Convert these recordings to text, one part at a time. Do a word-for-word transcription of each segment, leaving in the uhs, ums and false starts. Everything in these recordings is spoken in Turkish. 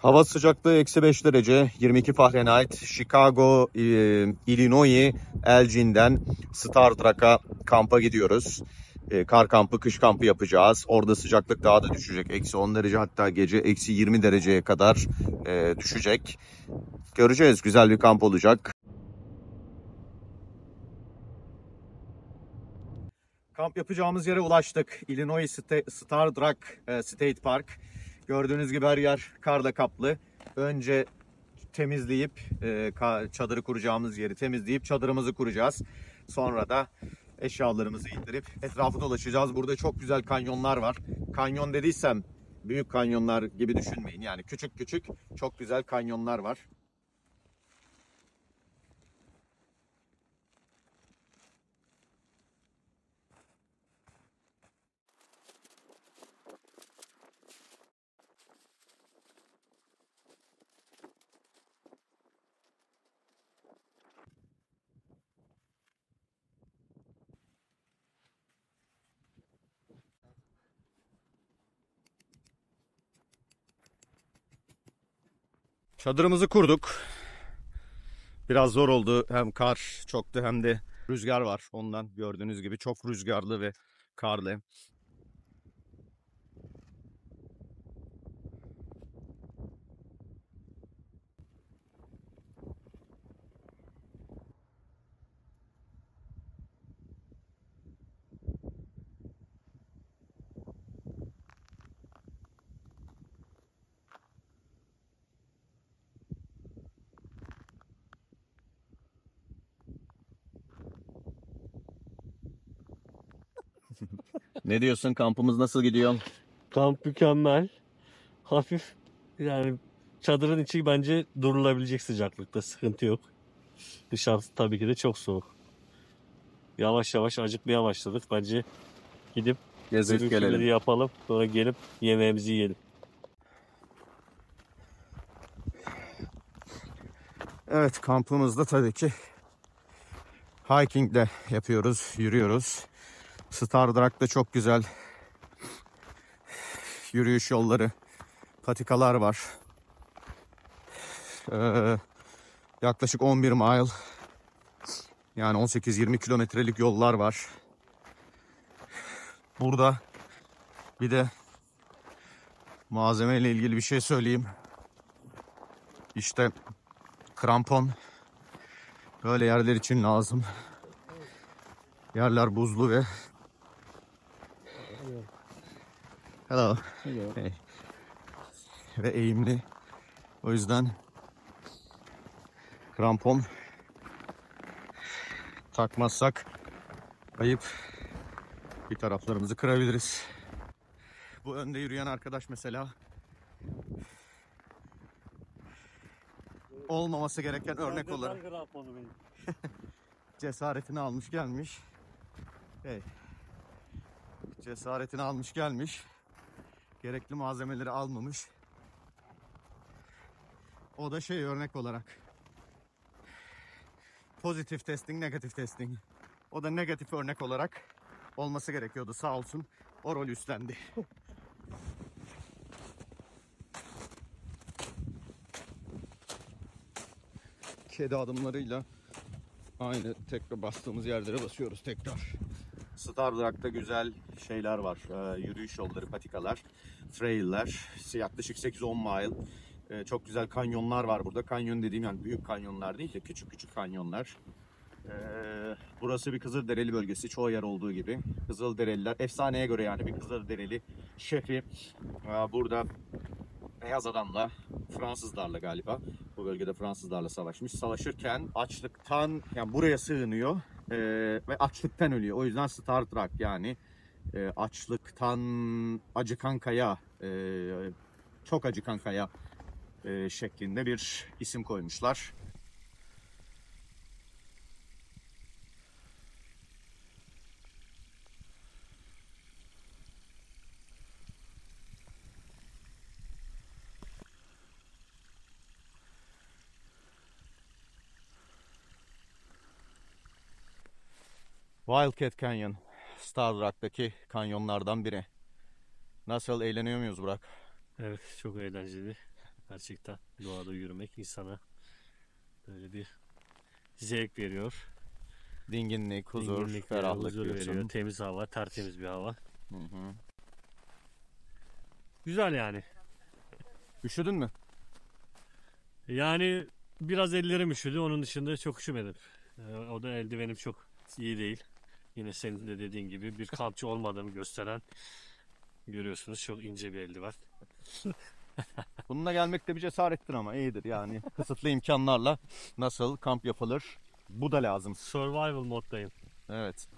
Hava sıcaklığı eksi beş derece, yirmi iki Fahrenheit. Chicago, e, Illinois, Elgin'den Starstruck'a kampa gidiyoruz. E, kar kampı, kış kampı yapacağız. Orada sıcaklık daha da düşecek. Eksi on derece, hatta gece eksi yirmi dereceye kadar e, düşecek. Göreceğiz, güzel bir kamp olacak. Kamp yapacağımız yere ulaştık. Illinois Starstruck State Park. Gördüğünüz gibi her yer karla kaplı. Önce temizleyip e, çadırı kuracağımız yeri temizleyip çadırımızı kuracağız. Sonra da eşyalarımızı indirip etrafı dolaşacağız. Burada çok güzel kanyonlar var. Kanyon dediysem büyük kanyonlar gibi düşünmeyin. Yani küçük küçük çok güzel kanyonlar var. Çadırımızı kurduk. Biraz zor oldu. Hem kar çoktu hem de rüzgar var. Ondan gördüğünüz gibi çok rüzgarlı ve karlı. Ne diyorsun? Kampımız nasıl gidiyor? Kamp mükemmel. Hafif, yani çadırın içi bence durulabilecek sıcaklıkta, sıkıntı yok. Dışarısı tabii ki de çok soğuk. Yavaş yavaş acıkmaya başladık. Bence gidip Gezip bugünkü gelelim. menüyü yapalım. Sonra gelip yemeğimizi yiyelim. Evet, kampımızda tabii ki hiking de yapıyoruz, yürüyoruz. Starstruck'ta çok güzel yürüyüş yolları, patikalar var. Ee, yaklaşık on bir mile, yani on sekiz yirmi kilometrelik yollar var. Burada bir de malzeme ile ilgili bir şey söyleyeyim. İşte krampon böyle yerler için lazım. Yerler buzlu ve hello. Hello. Hey. Ve eğimli. O yüzden krampon takmazsak ayıp, bir taraflarımızı kırabiliriz. Bu önde yürüyen arkadaş mesela olmaması gereken örnek olarak cesaretini almış gelmiş. Hey. Cesaretini almış gelmiş. Gerekli malzemeleri almamış. O da şey, örnek olarak. Pozitif testing, negatif testing. O da negatif örnek olarak olması gerekiyordu. Sağ olsun o rolü üstlendi. Kedi adımlarıyla aynı tekrar bastığımız yerlere basıyoruz tekrar. Starstruck'ta güzel şeyler var. Ee, yürüyüş yolları, patikalar, trailler. Yaklaşık sekiz on mile. Ee, çok güzel kanyonlar var burada. Kanyon dediğim yani büyük kanyonlar değil de küçük küçük kanyonlar. Ee, burası bir Kızılderili bölgesi. Çoğu yer olduğu gibi. Kızılderililer, efsaneye göre yani bir Kızılderili şefi e, burada beyaz adamla, Fransızlarla galiba, bu bölgede Fransızlarla savaşmış. Savaşırken açlıktan, yani buraya sığınıyor e, ve açlıktan ölüyor. O yüzden Starstruck, yani e, açlıktan acıkan kaya, e, çok acıkan kaya e, şeklinde bir isim koymuşlar. Wildcat Canyon, Starstruck'taki kanyonlardan biri. Nasıl, eğleniyor muyuz Burak? Evet, çok eğlenceli. Gerçekten doğada yürümek insana böyle bir zevk veriyor. Dinginlik, huzur, Dinginlik veriyor, ferahlık huzur diyorsun. veriyor. Temiz hava, tertemiz bir hava. Hı hı. Güzel yani. Üşüdün mü? Yani biraz ellerim üşüdü. Onun dışında çok üşümedim. Ee, O da eldivenim çok iyi değil. Yine senin de dediğin gibi bir kampçı olmadığımı gösteren, görüyorsunuz, çok ince bir eldiven. Bununla gelmek de bir cesarettir ama iyidir yani. Kısıtlı imkanlarla nasıl kamp yapılır? Bu da lazım. Survival moddayım. Evet.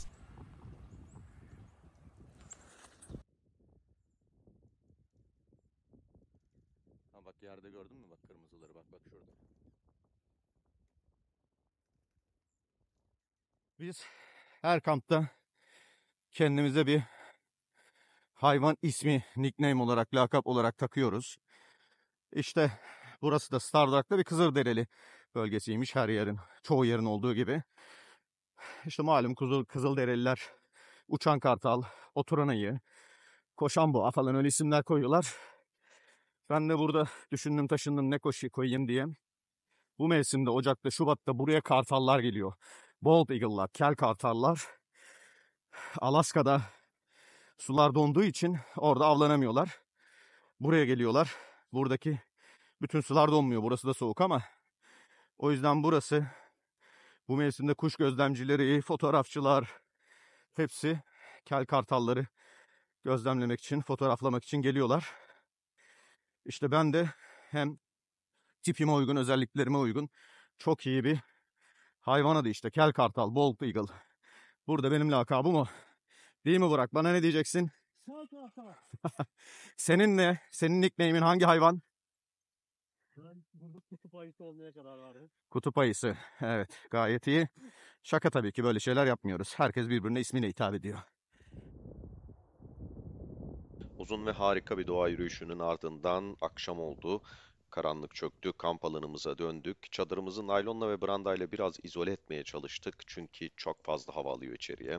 Ha bak yerde gördün mü bak kırmızıları bak bak şurada. Biz her kampta kendimize bir hayvan ismi, nickname olarak, lakap olarak takıyoruz. İşte burası da Stardark'ta bir Kızılderili bölgesiymiş her yerin, çoğu yerin olduğu gibi. İşte malum Kızıl, Kızılderililer uçan kartal, oturan ayı, koşan boğa falan öyle isimler koyuyorlar. Ben de burada düşündüm taşındım ne koşu koyayım diye. Bu mevsimde Ocak'ta, Şubat'ta buraya kartallar geliyor. Bald eagle'lar, kel kartallar. Alaska'da sular donduğu için orada avlanamıyorlar. Buraya geliyorlar. Buradaki bütün sular donmuyor. Burası da soğuk ama o yüzden burası bu mevsimde kuş gözlemcileri, fotoğrafçılar hepsi kel kartalları gözlemlemek için, fotoğraflamak için geliyorlar. İşte ben de hem tipime uygun, özelliklerime uygun çok iyi bir hayvan adı işte. Kel kartal, bald eagle. Burada benim lakabım o. Değil mi Burak? Bana ne diyeceksin? Senin ne? Senin nickname'in hangi hayvan? Ben burada kutup ayısı olmaya karar verdim. Kutup ayısı. Evet, gayet iyi. Şaka tabii ki böyle şeyler yapmıyoruz. Herkes birbirine ismiyle hitap ediyor. Uzun ve harika bir doğa yürüyüşünün ardından akşam oldu. Karanlık çöktü, kamp alanımıza döndük. Çadırımızı naylonla ve brandayla biraz izole etmeye çalıştık çünkü çok fazla hava alıyor içeriye.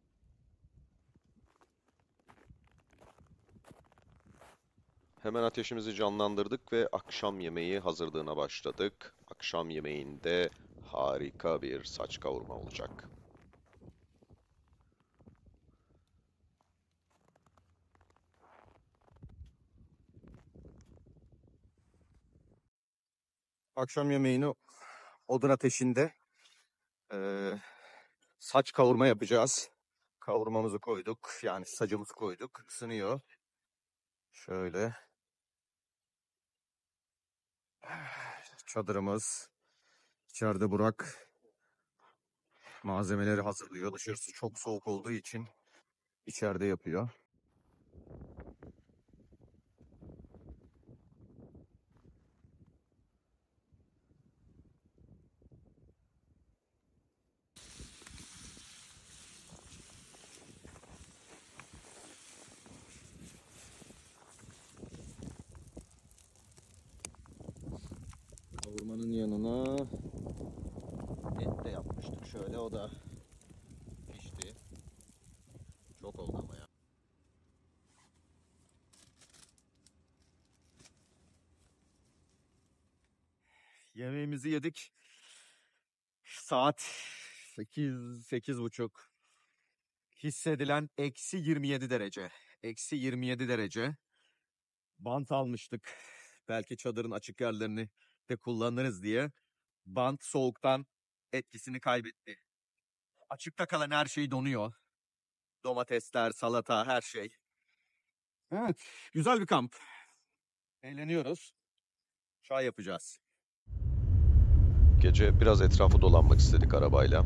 Hemen ateşimizi canlandırdık ve akşam yemeği hazırlığına başladık. Akşam yemeğinde harika bir saç kavurma olacak. Akşam yemeğini odun ateşinde eee, saç kavurma yapacağız. Kavurmamızı koyduk. Yani sacımızı koyduk. Isınıyor. Şöyle. Çadırımız. İçeride Burak malzemeleri hazırlıyor. Dışarısı çok soğuk olduğu için içeride yapıyor. Kavurmanın yanına et de yapmıştık. Şöyle o da pişti. Çok oldu ama ya. Yemeğimizi yedik. Saat sekiz, sekiz buçuk. Hissedilen eksi yirmi yedi derece. Eksi yirmi yedi derece. Bant almıştık. Belki çadırın açık yerlerini de kullanırız diye. Bant soğuktan etkisini kaybetti. Açıkta kalan her şey donuyor. Domatesler, salata, her şey. Evet, güzel bir kamp. Eğleniyoruz. Çay yapacağız. Gece biraz etrafı dolanmak istedik arabayla.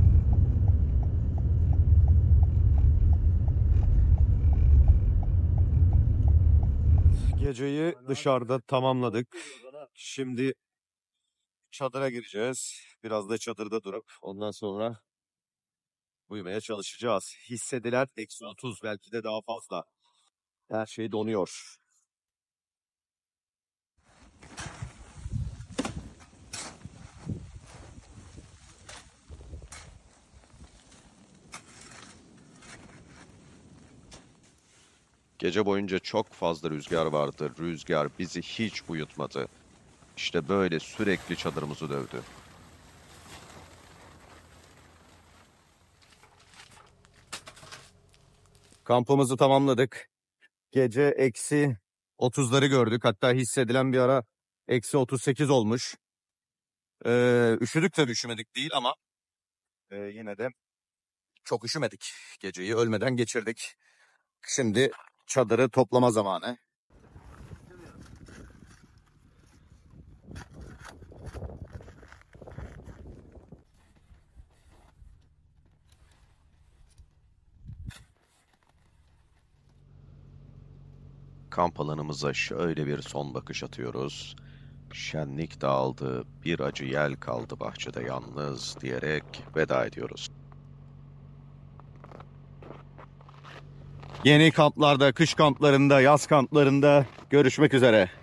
Geceyi dışarıda tamamladık. Şimdi çadıra gireceğiz. Biraz da çadırda durup ondan sonra uyumaya çalışacağız. Hissedilen eksi otuz, belki de daha fazla. Her şey donuyor. Gece boyunca çok fazla rüzgar vardı. Rüzgar bizi hiç uyutmadı. İşte böyle sürekli çadırımızı dövdü. Kampımızı tamamladık. Gece eksi otuzları gördük. Hatta hissedilen bir ara eksi otuz sekiz olmuş. Ee, üşüdük tabii, üşümedik değil ama e, yine de çok üşümedik. Geceyi ölmeden geçirdik. Şimdi çadırı toplama zamanı. Kamp alanımıza şöyle bir son bakış atıyoruz. Şenlik dağıldı, bir acı yel kaldı bahçede yalnız diyerek veda ediyoruz. Yeni kamplarda, kış kamplarında, yaz kamplarında görüşmek üzere.